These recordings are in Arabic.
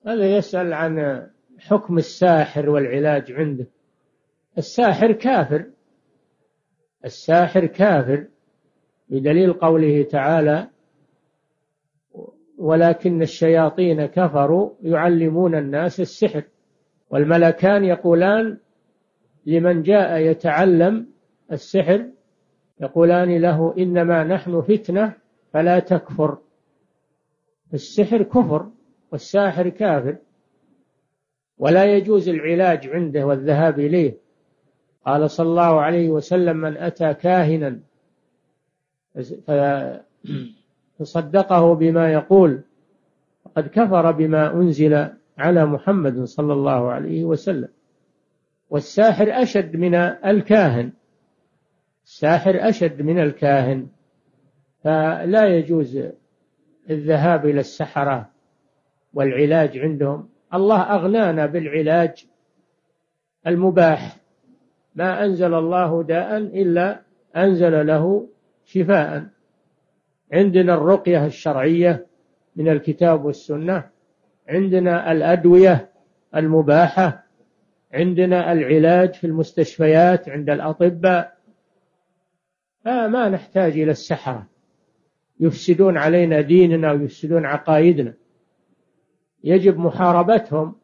هذا يسأل عن حكم الساحر والعلاج عنده. الساحر كافر، الساحر كافر بدليل قوله تعالى: ولكن الشياطين كفروا يعلمون الناس السحر. والملكان يقولان لمن جاء يتعلم السحر، يقولان له: إنما نحن فتنة فلا تكفر. السحر كفر والساحر كافر، ولا يجوز العلاج عنده والذهاب إليه. قال صلى الله عليه وسلم: من أتى كاهنا فصدقه بما يقول فقد كفر بما أنزل على محمد صلى الله عليه وسلم. والساحر أشد من الكاهن، الساحر أشد من الكاهن، فلا يجوز الذهاب إلى السحرة والعلاج عندهم. الله أغنانا بالعلاج المباح، ما أنزل الله داء إلا أنزل له شفاء. عندنا الرقية الشرعية من الكتاب والسنة، عندنا الأدوية المباحة، عندنا العلاج في المستشفيات عند الأطباء، فما نحتاج إلى السحرة يفسدون علينا ديننا ويفسدون عقائدنا. يجب محاربتهم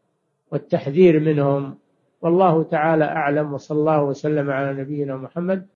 والتحذير منهم. والله تعالى أعلم، وصلى الله وسلم على نبينا محمد